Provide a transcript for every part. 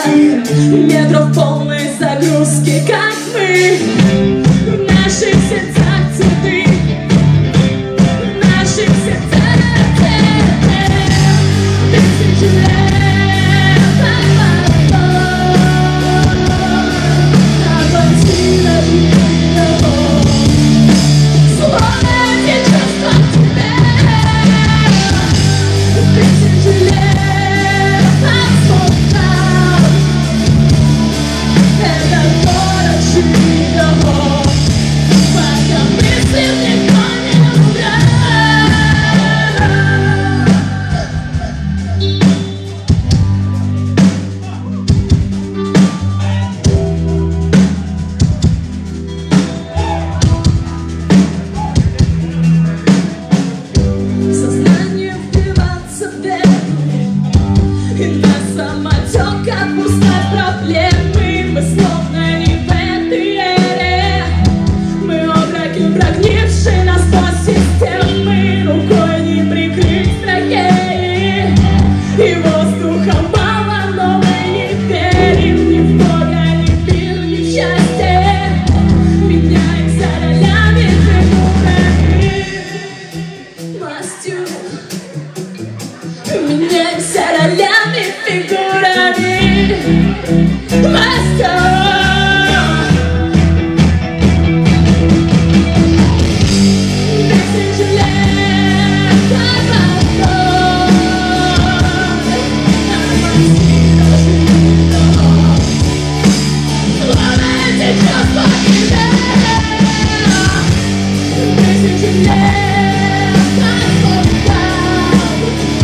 метров полной загрузки, как мы. В наших сердцах цветы, в наших сердцах тысячи лет обойти даже никого. Словно сейчас от тебя тысячи лет отсутствовал. Это город живого, пока мысли никто не убрал. Сознание впиваться в вены, и на самотек отпускать проблемы. Мы словно не в этой эре, мы обраки, прогнившие насквозь системы. Рукой не прикрыть страхи, и воздуха мало, но мы не верим ни в Бога, ни в мир, ни в счастье. Меняемся ролями, фигурами, властью. Меняемся ролями, фигурами, властью. Тысячи лет обойти даже никого. Словно эти чувства тебя тысячи лет отпускал.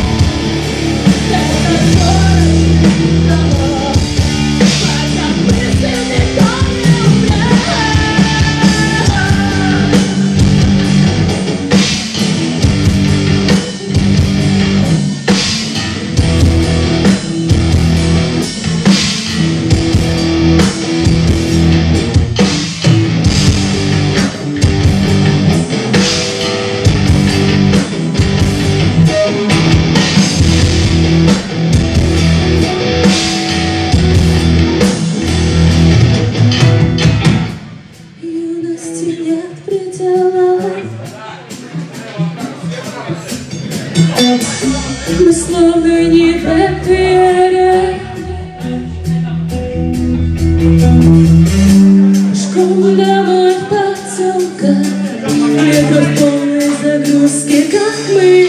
Это город живого, пока мысли никто не убрал. Юности нет предела. Мы словно не в этой эре. Школу домой в потемках, метро в полной загрузке, как мы.